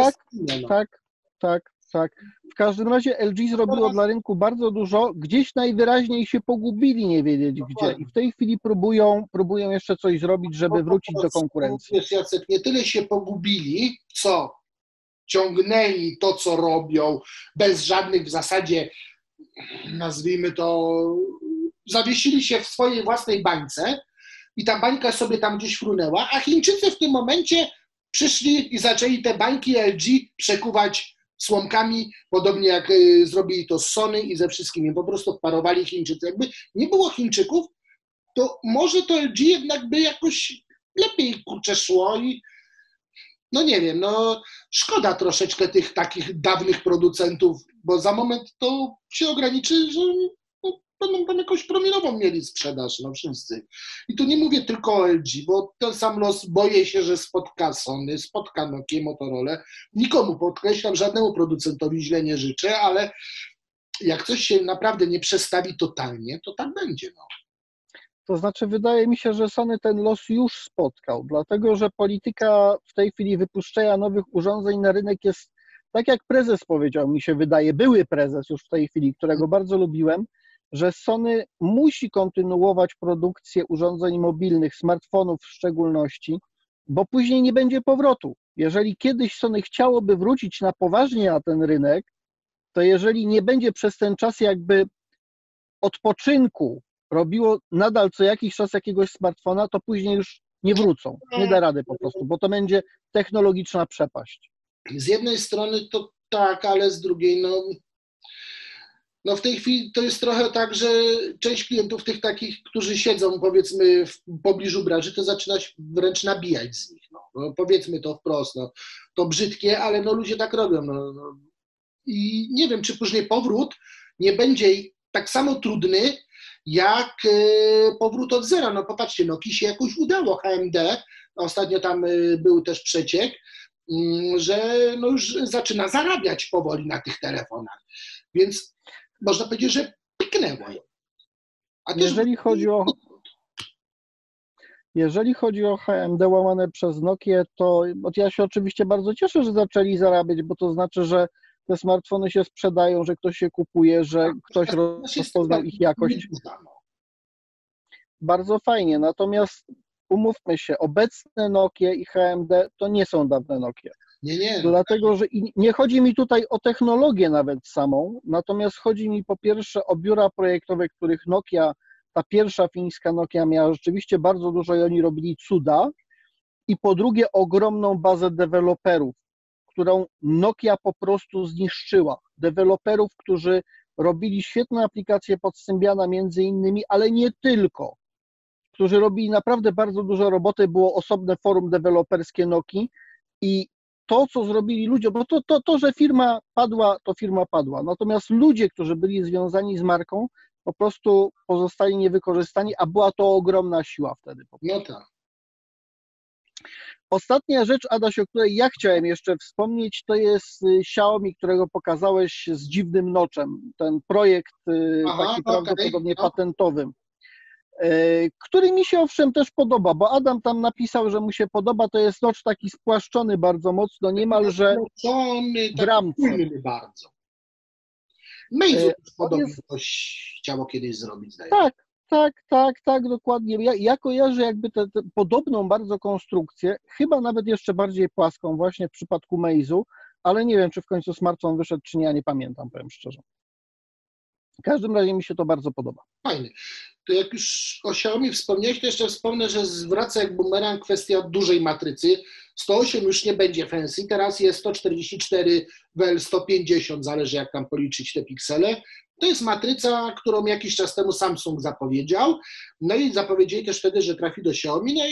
Tak. W każdym razie LG zrobiło dla rynku bardzo dużo, gdzieś najwyraźniej się pogubili, nie wiedzieć gdzie. I w tej chwili próbują jeszcze coś zrobić, żeby wrócić do konkurencji. Wiesz, Jacek, nie tyle się pogubili, co ciągnęli to, co robią, bez żadnych w zasadzie, nazwijmy to, zawiesili się w swojej własnej bańce i ta bańka sobie tam gdzieś frunęła, a Chińczycy w tym momencie przyszli i zaczęli te bańki LG przekuwać słomkami, podobnie jak zrobili to z Sony i ze wszystkimi. Po prostu wparowali Chińczycy. Jakby nie było Chińczyków, to może to LG jednak by jakoś lepiej kurczę szło i no nie wiem, no szkoda troszeczkę tych takich dawnych producentów, bo za moment to się ograniczy, że no, będą tam jakąś promilową mieli sprzedaż, no wszyscy. I tu nie mówię tylko o LG, bo ten sam los boję się, że spotka Sony, spotka Nokia, Motorola. Nikomu, podkreślam, żadnemu producentowi źle nie życzę, ale jak coś się naprawdę nie przestawi totalnie, to tak będzie, no. To znaczy, wydaje mi się, że Sony ten los już spotkał, dlatego że polityka w tej chwili wypuszczenia nowych urządzeń na rynek jest, tak jak prezes powiedział, mi się wydaje, były prezes już w tej chwili, którego bardzo lubiłem, że Sony musi kontynuować produkcję urządzeń mobilnych, smartfonów w szczególności, bo później nie będzie powrotu. Jeżeli kiedyś Sony chciałoby wrócić na poważnie na ten rynek, to jeżeli nie będzie przez ten czas jakby odpoczynku robiło nadal co jakiś czas jakiegoś smartfona, to później już nie wrócą, nie da rady po prostu, bo to będzie technologiczna przepaść. Z jednej strony to tak, ale z drugiej no w tej chwili to jest trochę tak, że część klientów tych takich, którzy siedzą powiedzmy w pobliżu branży, to zaczyna się wręcz nabijać z nich. No, powiedzmy to wprost, no, to brzydkie, ale no ludzie tak robią. No. I nie wiem, czy później powrót nie będzie tak samo trudny, jak powrót od zera. No popatrzcie, Nokii się jakoś udało, HMD, ostatnio tam był też przeciek, że no już zaczyna zarabiać powoli na tych telefonach. Więc można powiedzieć, że piknęło ją. Jeżeli chodzi o HMD łamane przez Nokię, to ja się oczywiście bardzo cieszę, że zaczęli zarabiać, bo to znaczy, że te smartfony się sprzedają, że ktoś je kupuje, że ktoś rozpoznał ich jakość. Bardzo fajnie, natomiast umówmy się, obecne Nokie i HMD to nie są dawne Nokie. Nie. Dlatego, że nie chodzi mi tutaj o technologię nawet samą, natomiast chodzi mi po pierwsze o biura projektowe, których Nokia, ta pierwsza fińska Nokia miała rzeczywiście bardzo dużo i oni robili cuda, i po drugie ogromną bazę deweloperów, którą Nokia po prostu zniszczyła. Deweloperów, którzy robili świetne aplikacje pod Symbiana między innymi, ale nie tylko, którzy robili naprawdę bardzo dużo roboty, było osobne forum deweloperskie Nokii i to, co zrobili ludzie, bo to, że firma padła, to firma padła. Natomiast ludzie, którzy byli związani z marką, po prostu pozostali niewykorzystani, a była to ogromna siła wtedy. No tak. Ostatnia rzecz, Adaś, o której ja chciałem jeszcze wspomnieć, to jest Xiaomi, którego pokazałeś z dziwnym noczem. Ten projekt taki prawdopodobnie patentowy, który mi się owszem też podoba, bo Adam tam napisał, że mu się podoba, to jest nocz taki spłaszczony bardzo mocno, niemalże w ramce. Bardzo. Meizu podobnie coś chciało kiedyś zrobić. Tak, dokładnie. Ja kojarzę jakby tę podobną bardzo konstrukcję, chyba nawet jeszcze bardziej płaską właśnie w przypadku Meizu, ale nie wiem, czy w końcu smartfon wyszedł, czy nie, ja nie pamiętam, powiem szczerze. W każdym razie mi się to bardzo podoba. Fajnie. To jak już o Xiaomi wspomniałeś, to jeszcze wspomnę, że zwraca jak bumerang kwestia dużej matrycy. 108 już nie będzie fancy, teraz jest 144 wel 150, zależy jak tam policzyć te piksele. To jest matryca, którą jakiś czas temu Samsung zapowiedział, no i zapowiedzieli też wtedy, że trafi do Xiaomi, no i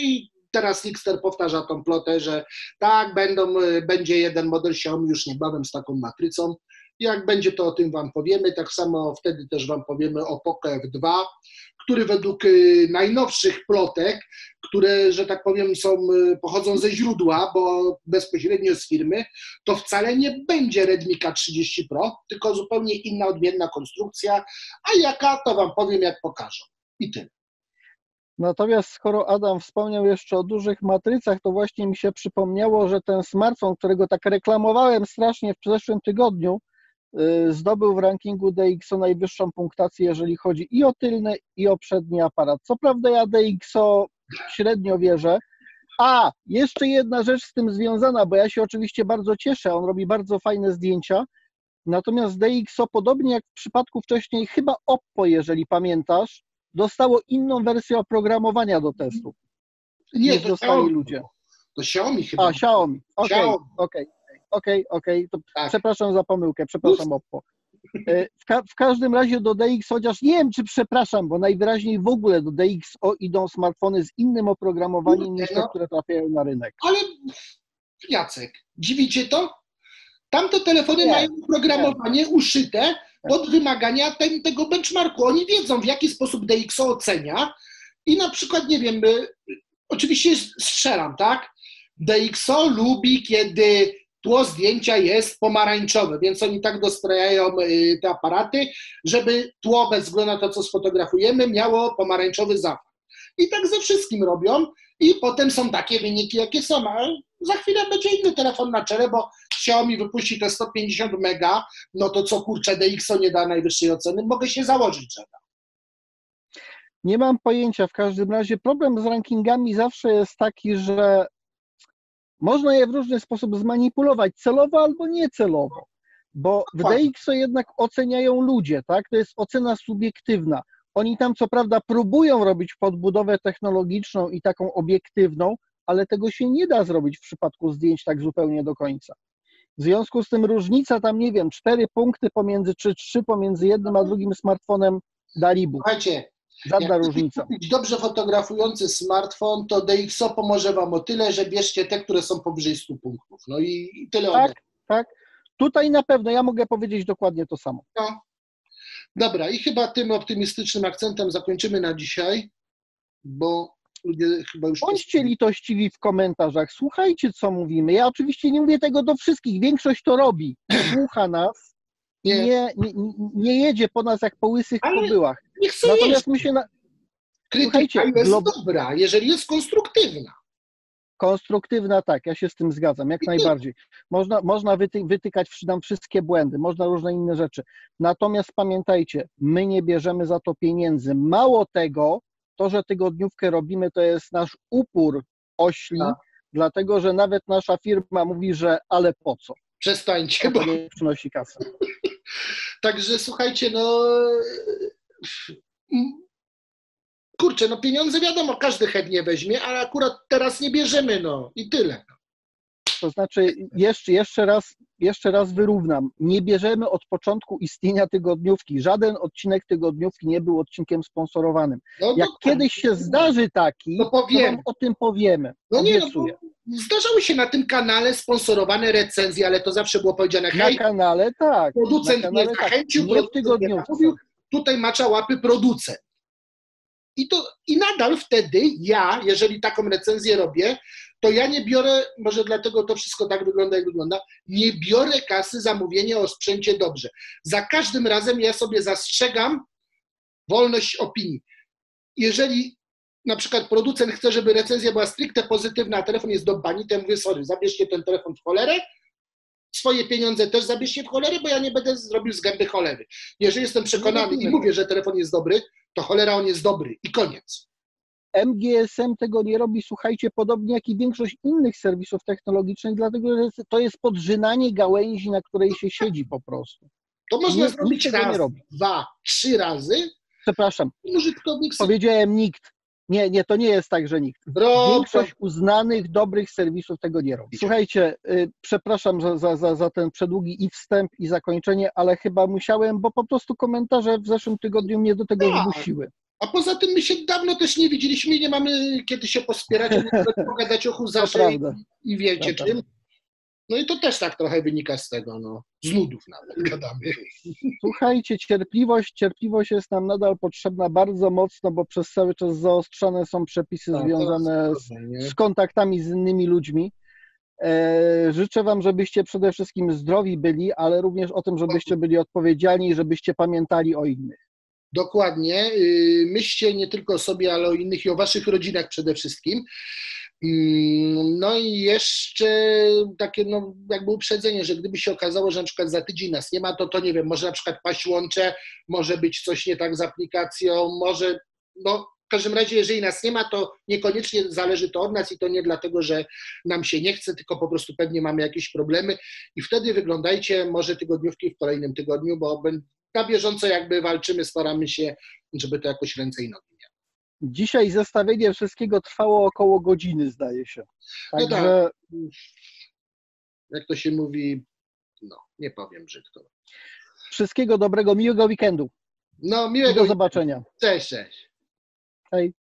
teraz Nixter powtarza tą plotę, że tak, będzie jeden model Xiaomi już niebawem z taką matrycą. Jak będzie, to o tym Wam powiemy. Tak samo wtedy też Wam powiemy o Poco F2, który według najnowszych plotek, które, że tak powiem, pochodzą ze źródła, bo bezpośrednio z firmy, to wcale nie będzie Redmi K30 Pro, tylko zupełnie inna, odmienna konstrukcja, a jaka, to Wam powiem, jak pokażą. I tyle. Natomiast skoro Adam wspomniał jeszcze o dużych matrycach, to właśnie mi się przypomniało, że ten smartfon, którego tak reklamowałem strasznie w zeszłym tygodniu, zdobył w rankingu DxO najwyższą punktację, jeżeli chodzi i o tylny, i o przedni aparat. Co prawda ja DxO średnio wierzę. A, jeszcze jedna rzecz z tym związana, bo ja się oczywiście bardzo cieszę, on robi bardzo fajne zdjęcia, natomiast DxO, podobnie jak w przypadku wcześniej, chyba Oppo, jeżeli pamiętasz, dostało inną wersję oprogramowania do testów. Nie, niż to dostali Xiaomi. ludzie. To Xiaomi chyba. A, Xiaomi. Okej. To Tak. przepraszam za pomyłkę, przepraszam Oppo. W każdym razie do DxO, chociaż nie wiem, czy przepraszam, bo najwyraźniej w ogóle do DxO idą smartfony z innym oprogramowaniem niż te, które trafiają na rynek. Ale Jacek, dziwicie to? Tamte telefony mają oprogramowanie uszyte pod wymagania tego benchmarku. Oni wiedzą, w jaki sposób DxO ocenia i na przykład, nie wiem, oczywiście strzelam, tak? DxO lubi, kiedy tło zdjęcia jest pomarańczowe, więc oni tak dostrajają te aparaty, żeby tło, bez względu na to, co sfotografujemy, miało pomarańczowy zapach. I tak ze wszystkim robią i potem są takie wyniki, jakie są. A za chwilę będzie inny telefon na czele, bo Xiaomi wypuści te 150 mega, no to co, kurczę, DxO nie da najwyższej oceny? Mogę się założyć, że da. Nie mam pojęcia. W każdym razie problem z rankingami zawsze jest taki, że można je w różny sposób zmanipulować, celowo albo niecelowo, bo w DxO jednak oceniają ludzie, tak? To jest ocena subiektywna. Oni tam co prawda próbują robić podbudowę technologiczną i taką obiektywną, ale tego się nie da zrobić w przypadku zdjęć tak zupełnie do końca. W związku z tym różnica tam, nie wiem, 4 punkty pomiędzy, czy 3 pomiędzy jednym a drugim smartfonem Dalibu. Słuchajcie, żadna różnica. Kupić dobrze fotografujący smartfon, to DxO pomoże Wam o tyle, że bierzcie te, które są powyżej 100 punktów. No i tyle ode mnie. Tak. Tutaj na pewno ja mogę powiedzieć dokładnie to samo. No. Dobra, i chyba tym optymistycznym akcentem zakończymy na dzisiaj, bo ludzie chyba już... Bądźcie litościwi w komentarzach, słuchajcie, co mówimy. Ja oczywiście nie mówię tego do wszystkich, większość to robi. Słucha nas, nie jedzie po nas jak po łysych kobyłach. Natomiast my się... Krytyka jest dobra, jeżeli jest konstruktywna. Konstruktywna, tak, ja się z tym zgadzam, jak najbardziej. Można wytykać nam wszystkie błędy, można różne inne rzeczy. Natomiast pamiętajcie, my nie bierzemy za to pieniędzy. Mało tego, to, że tygodniówkę robimy, to jest nasz upór ośli, dlatego, że nawet nasza firma mówi, że ale po co? Przestańcie, bo nie przynosi kasy. Także słuchajcie, kurczę, pieniądze wiadomo, każdy chętnie weźmie, ale akurat teraz nie bierzemy, i tyle. To znaczy, jeszcze raz wyrównam, nie bierzemy od początku istnienia tygodniówki. Żaden odcinek tygodniówki nie był odcinkiem sponsorowanym. Jak kiedyś się zdarzy taki, to wam o tym powiemy. Zdarzały się na tym kanale sponsorowane recenzje, ale to zawsze było powiedziane, hej, na kanale tak. Producent mnie zachęcił, nie w tygodniówce. Mówił, tutaj macza łapy producent. I nadal wtedy ja, jeżeli taką recenzję robię, to ja nie biorę, może dlatego to wszystko tak wygląda, jak wygląda, nie biorę kasy za mówienie o sprzęcie dobrze. Za każdym razem ja sobie zastrzegam wolność opinii. Jeżeli na przykład producent chce, żeby recenzja była stricte pozytywna, a telefon jest do bani, to ja mówię, sorry, zabierzcie ten telefon w cholerę, swoje pieniądze też zabierzcie w cholerę, bo ja nie będę zrobił z gęby cholery. Jeżeli jestem przekonany i mówię, że telefon jest dobry, to cholera on jest dobry i koniec. MGSM tego nie robi, słuchajcie, podobnie jak i większość innych serwisów technologicznych, dlatego że to jest podrzynanie gałęzi, na której się siedzi po prostu. To można zrobić raz, 2, 3 razy. Przepraszam, użytkownik powiedziałem nikt. Nie, to nie jest tak, że nikt. Większość uznanych, dobrych serwisów tego nie robi. Słuchajcie, przepraszam za ten przedługi i wstęp, i zakończenie, ale chyba musiałem, bo po prostu komentarze w zeszłym tygodniu mnie do tego zmusiły. A poza tym my się dawno też nie widzieliśmy i nie mamy kiedy się pospierać, pogadać o huzarze prawda. i wiecie To czym. No i to też tak trochę wynika z tego, no, z nudów nawet gadamy. Słuchajcie, cierpliwość jest nam nadal potrzebna bardzo mocno, bo przez cały czas zaostrzane są przepisy Tak, związane z kontaktami z innymi ludźmi. Życzę Wam, żebyście przede wszystkim zdrowi byli, ale również o tym, żebyście byli odpowiedzialni i żebyście pamiętali o innych. Dokładnie. Myślcie nie tylko o sobie, ale o innych i o waszych rodzinach przede wszystkim. No i jeszcze takie no, jakby uprzedzenie, że gdyby się okazało, że na przykład za tydzień nas nie ma, to nie wiem, może na przykład paść łącze, może być coś nie tak z aplikacją, może, no w każdym razie jeżeli nas nie ma, to niekoniecznie zależy to od nas i to nie dlatego, że nam się nie chce, tylko po prostu pewnie mamy jakieś problemy i wtedy wyglądajcie może tygodniówki w kolejnym tygodniu, bo na bieżąco jakby walczymy, staramy się, żeby to jakoś ręce i nogi miało. Dzisiaj zestawienie wszystkiego trwało około godziny, zdaje się. No Także tak, jak to się mówi, no nie powiem brzydko. wszystkiego dobrego, miłego weekendu. No I miłego. do zobaczenia. Cześć, cześć. Hej.